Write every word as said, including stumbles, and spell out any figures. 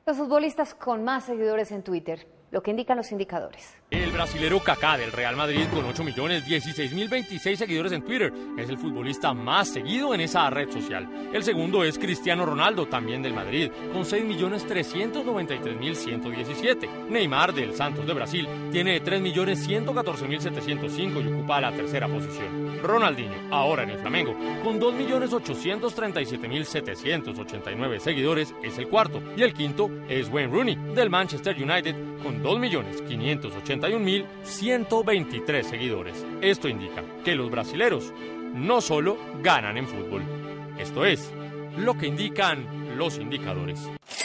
Los futbolistas con más seguidores en Twitter, lo que indican los indicadores. El brasilero Kaká del Real Madrid, con ocho millones dieciséis mil veintiséis seguidores en Twitter, es el futbolista más seguido en esa red social. El segundo es Cristiano Ronaldo, también del Madrid, con seis millones trescientos noventa y tres mil ciento diecisiete. Neymar del Santos de Brasil tiene tres millones ciento catorce mil setecientos cinco y ocupa la tercera posición. Ronaldinho, ahora en el Flamengo, con dos millones ochocientos treinta y siete mil setecientos ochenta y nueve seguidores, es el cuarto. Y el quinto es Wayne Rooney del Manchester United, con dos millones quinientos ochenta y un mil ciento veintitrés seguidores. Esto indica que los brasileros no solo ganan en fútbol. Esto es lo que indican los indicadores.